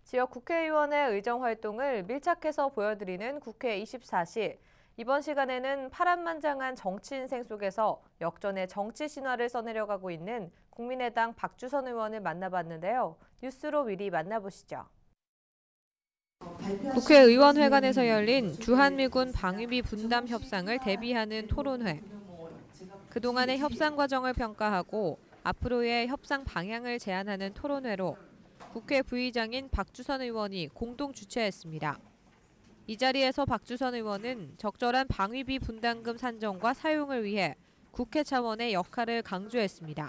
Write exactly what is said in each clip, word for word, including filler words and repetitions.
지역 국회의원의 의정 활동을 밀착해서 보여드리는 국회 이십사 시. 이번 시간에는 파란만장한 정치 인생 속에서 역전의 정치 신화를 써내려가고 있는 국민의당 박주선 의원을 만나봤는데요. 뉴스로 미리 만나보시죠. 국회의원회관에서 열린 주한미군 방위비 분담 협상을 대비하는 토론회. 그동안의 협상 과정을 평가하고 앞으로의 협상 방향을 제안하는 토론회로 국회 부의장인 박주선 의원이 공동 주최했습니다. 이 자리에서 박주선 의원은 적절한 방위비 분담금 산정과 사용을 위해 국회 차원의 역할을 강조했습니다.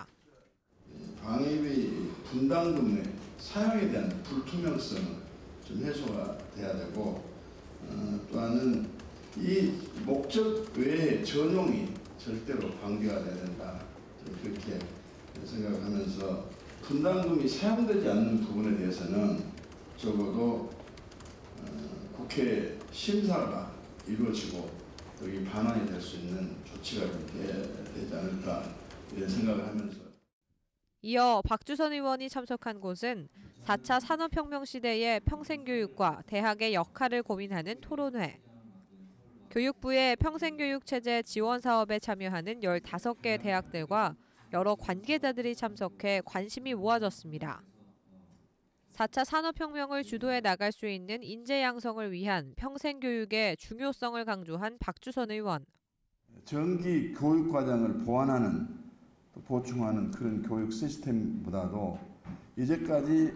방위비 분담금의 사용에 대한 불투명성은 좀 해소가 돼야 되고 어, 또한은 이 목적 외에 전용이 절대로 방기가 돼야 된다. 그렇게 생각하면서 분담금이 사용되지 않는 부분에 대해서는 적어도 어, 국회 심사가 이루어지고 여기 반환이 될 수 있는 조치가 되지 않을까 이런 생각을 하면서. 이어 박주선 의원이 참석한 곳은 사 차 산업혁명 시대의 평생교육과 대학의 역할을 고민하는 토론회. 교육부의 평생교육체제 지원 사업에 참여하는 열다섯 개 대학들과 여러 관계자들이 참석해 관심이 모아졌습니다. 사 차 산업혁명을 주도해 나갈 수 있는 인재 양성을 위한 평생교육의 중요성을 강조한 박주선 의원. 정기 교육과정을 보완하는, 보충하는 그런 교육 시스템보다도 이제까지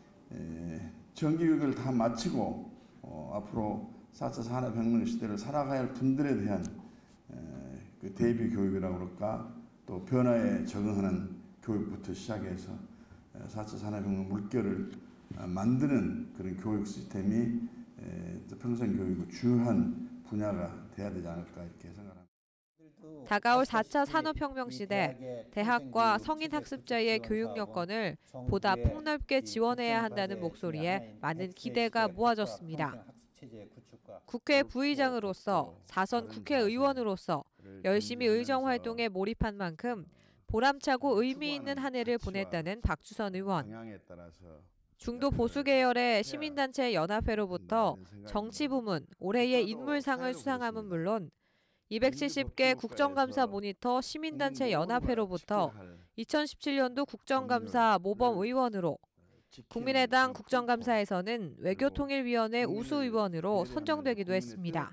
정기교육을 다 마치고 어, 앞으로 사 차 산업혁명 시대를 살아가야 할 분들에 대한 그 대비 교육이라고 그럴까, 또 변화에 적응하는 교육부터 시작해서 사 차 산업혁명 물결을 만드는 그런 교육 시스템이 평생교육의 주요한 분야가 돼야 되지 않을까 이렇게 생각합니다. 다가올 사 차 산업혁명 시대 대학과 성인학습자의 교육 여건을 보다 폭넓게 지원해야 한다는 목소리에 많은 기대가 모아졌습니다. 국회 부의장으로서 사선 국회의원으로서 열심히 의정 활동에 몰입한 만큼 보람차고 의미 있는 한 해를 보냈다는 박주선 의원. 중도 보수 계열의 시민단체 연합회로부터 정치 부문 올해의 인물상을 수상함은 물론 이백칠십 개 국정감사 모니터 시민단체 연합회로부터 이천십칠 년도 국정감사 모범 의원으로, 국민의당 국정감사에서는 외교통일위원회 우수의원으로 선정되기도 했습니다.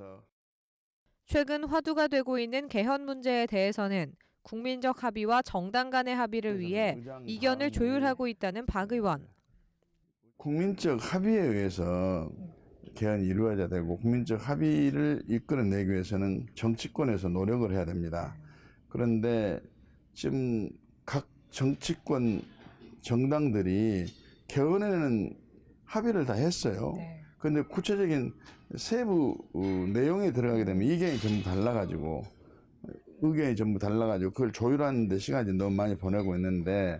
최근 화두가 되고 있는 개헌 문제에 대해서는 국민적 합의와 정당 간의 합의를 위해 이견을 조율하고 있다는 박 의원. 국민적 합의에 의해서 개헌이 이루어져야 되고 국민적 합의를 이끌어내기 위해서는 정치권에서 노력을 해야 됩니다. 그런데 지금 각 정치권 정당들이 개헌에는 합의를 다 했어요. 그런데 네. 구체적인 세부 내용에 들어가게 되면 이견이 전부 달라가지고 의견이 전부 달라가지고 그걸 조율하는 데 시간이 너무 많이 보내고 있는데,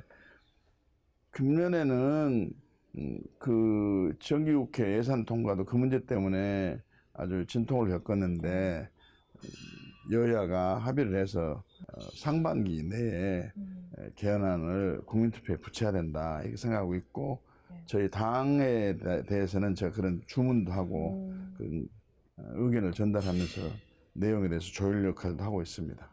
금년에는 그 정기국회 예산 통과도 그 문제 때문에 아주 진통을 겪었는데 여야가 합의를 해서 상반기 내에 개헌안을 국민투표에 붙여야 된다 이렇게 생각하고 있고, 저희 당에 대해서는 제가 그런 주문도 하고 그 의견을 전달하면서 내용에 대해서 조율 역할도 하고 있습니다.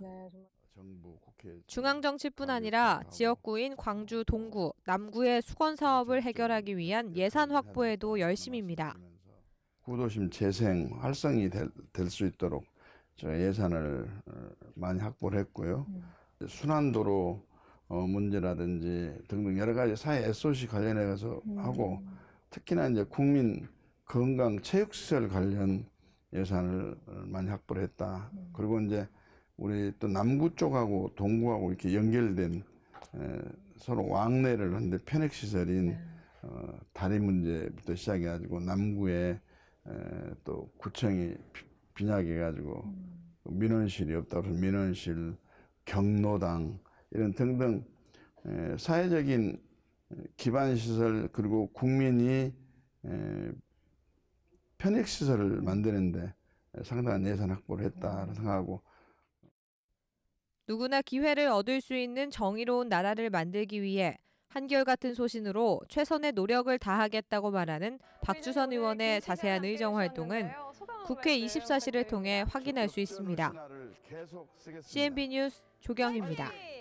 중앙정치뿐 아니라 지역구인 광주 동구, 남구의 수건 사업을 해결하기 위한 예산 확보에도 열심입니다. 구도심 재생 활성이 될 수 있도록 제가 예산을 많이 확보를 했고요. 음. 순환도로 문제라든지 등등 여러 가지 사회 에스오씨 관련해서 음. 하고, 특히나 이제 국민 건강 체육시설 관련 예산을 많이 확보를 했다. 음. 그리고 이제 우리 또 남구 쪽하고 동구하고 이렇게 연결된 에, 서로 왕래를 하는데 편익시설인 네. 어, 다리 문제부터 시작해가지고 남구에 에, 또 구청이 빈약해가지고 음. 민원실이 없다고 해서 민원실, 경로당 이런 등등 에, 사회적인 기반시설, 그리고 국민이 에, 편익시설을 만드는데 상당한 예산 확보를 했다고 생각하고, 누구나 기회를 얻을 수 있는 정의로운 나라를 만들기 위해 한결같은 소신으로 최선의 노력을 다하겠다고 말하는 박주선 의원의 자세한 의정 활동은 국회 이십사 시를 통해 확인할 수 있습니다. 씨엔비 뉴스 조경입니다.